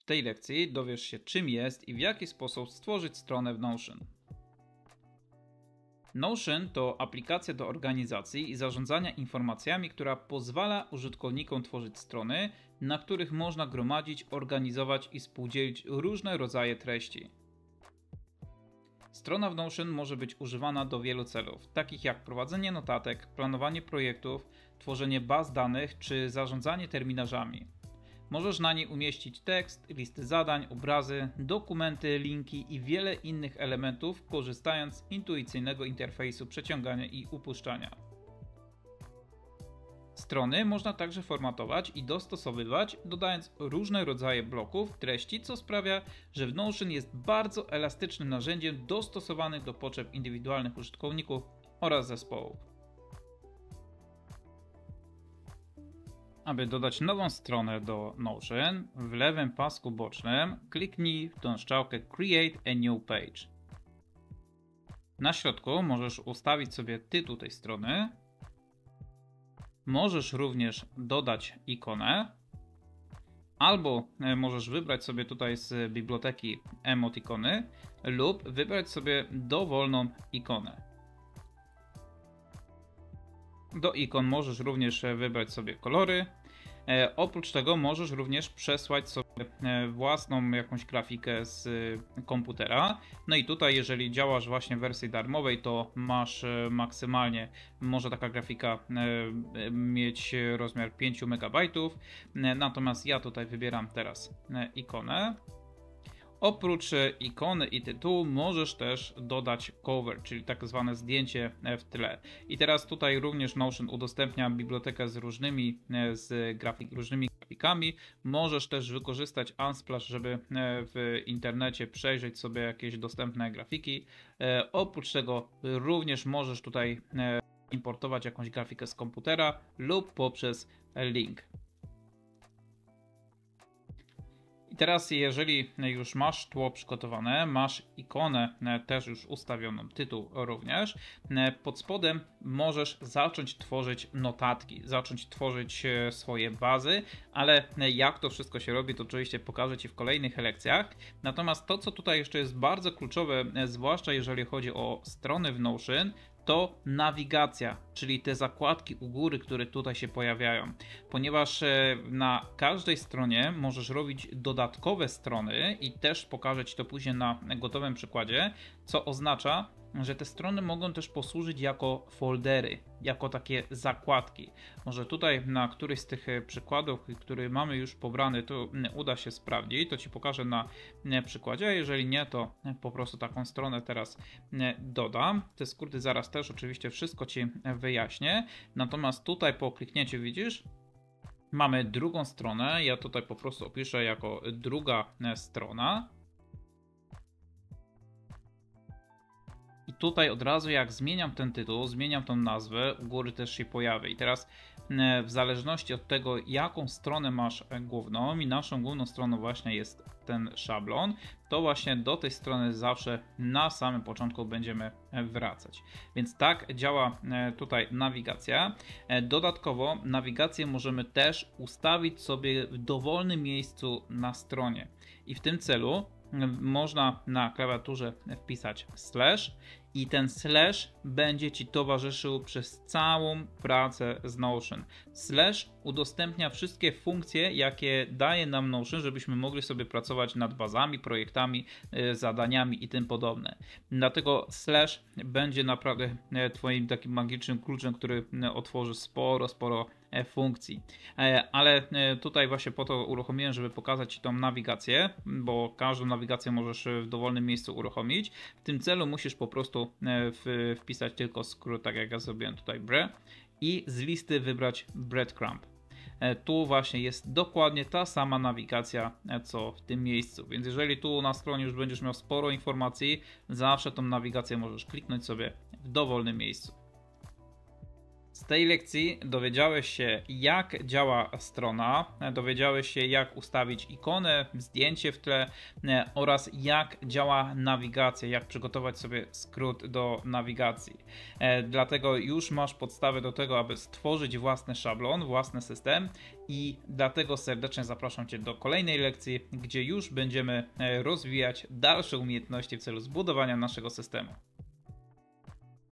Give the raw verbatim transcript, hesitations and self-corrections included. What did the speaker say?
tej lekcji dowiesz się, czym jest i w jaki sposób stworzyć stronę w Notion. Notion to aplikacja do organizacji i zarządzania informacjami, która pozwala użytkownikom tworzyć strony, na których można gromadzić, organizować i współdzielić różne rodzaje treści. Strona w Notion może być używana do wielu celów, takich jak prowadzenie notatek, planowanie projektów, tworzenie baz danych czy zarządzanie terminarzami. Możesz na niej umieścić tekst, listy zadań, obrazy, dokumenty, linki i wiele innych elementów, korzystając z intuicyjnego interfejsu przeciągania i upuszczania. Strony można także formatować i dostosowywać, dodając różne rodzaje bloków treści, co sprawia, że w Notion jest bardzo elastycznym narzędziem dostosowanym do potrzeb indywidualnych użytkowników oraz zespołów. Aby dodać nową stronę do Notion, w lewym pasku bocznym kliknij w tą strzałkę Create a New Page. Na środku możesz ustawić sobie tytuł tej strony. Możesz również dodać ikonę, albo możesz wybrać sobie tutaj z biblioteki emotikony lub wybrać sobie dowolną ikonę. Do ikon możesz również wybrać sobie kolory. E, oprócz tego możesz również przesłać sobie własną jakąś grafikę z komputera. No i tutaj, jeżeli działasz właśnie w wersji darmowej, to masz maksymalnie, może taka grafika e, mieć rozmiar pięć megabajtów. E, natomiast ja tutaj wybieram teraz ikonę. Oprócz ikony i tytułu możesz też dodać cover, czyli tak zwane zdjęcie w tle. I teraz tutaj również Notion udostępnia bibliotekę z różnymi, z grafik, różnymi grafikami. Możesz też wykorzystać Unsplash, żeby w internecie przejrzeć sobie jakieś dostępne grafiki. Oprócz tego również możesz tutaj importować jakąś grafikę z komputera lub poprzez link. I teraz, jeżeli już masz tło przygotowane, masz ikonę też już ustawioną, tytuł również, pod spodem możesz zacząć tworzyć notatki, zacząć tworzyć swoje bazy, ale jak to wszystko się robi, to oczywiście pokażę Ci w kolejnych lekcjach. Natomiast to, co tutaj jeszcze jest bardzo kluczowe, zwłaszcza jeżeli chodzi o strony w Notion, to nawigacja, czyli te zakładki u góry, które tutaj się pojawiają, ponieważ na każdej stronie możesz robić dodatkowe strony i też pokażę Ci to później na gotowym przykładzie, co oznacza, że te strony mogą też posłużyć jako foldery, jako takie zakładki. Może tutaj na któryś z tych przykładów, który mamy już pobrany, to uda się sprawdzić, to Ci pokażę na przykładzie, a jeżeli nie, to po prostu taką stronę teraz dodam. Te skróty zaraz też oczywiście wszystko Ci wyjaśnię, natomiast tutaj po kliknięciu widzisz, mamy drugą stronę, ja tutaj po prostu opiszę jako druga strona. I tutaj od razu jak zmieniam ten tytuł, zmieniam tą nazwę, u góry też się pojawi. I teraz w zależności od tego, jaką stronę masz główną, i naszą główną stroną właśnie jest ten szablon, to właśnie do tej strony zawsze na samym początku będziemy wracać. Więc tak działa tutaj nawigacja. Dodatkowo nawigację możemy też ustawić sobie w dowolnym miejscu na stronie. I w tym celu można na klawiaturze wpisać slash i ten slash będzie Ci towarzyszył przez całą pracę z Notion. Slash udostępnia wszystkie funkcje, jakie daje nam Notion, żebyśmy mogli sobie pracować nad bazami, projektami, zadaniami i tym podobne. Dlatego slash będzie naprawdę Twoim takim magicznym kluczem, który otworzy sporo, sporo funkcji. Ale tutaj właśnie po to uruchomiłem, żeby pokazać Ci tą nawigację, bo każdą nawigację możesz w dowolnym miejscu uruchomić. W tym celu musisz po prostu wpisać tylko skrót, tak jak ja zrobiłem tutaj bre, i z listy wybrać breadcrumb. Tu właśnie jest dokładnie ta sama nawigacja co w tym miejscu, więc jeżeli tu na stronie już będziesz miał sporo informacji, zawsze tą nawigację możesz kliknąć sobie w dowolnym miejscu. Z tej lekcji dowiedziałeś się, jak działa strona, dowiedziałeś się, jak ustawić ikonę, zdjęcie w tle oraz jak działa nawigacja, jak przygotować sobie skrót do nawigacji. Dlatego już masz podstawę do tego, aby stworzyć własny szablon, własny system i dlatego serdecznie zapraszam Cię do kolejnej lekcji, gdzie już będziemy rozwijać dalsze umiejętności w celu zbudowania naszego systemu.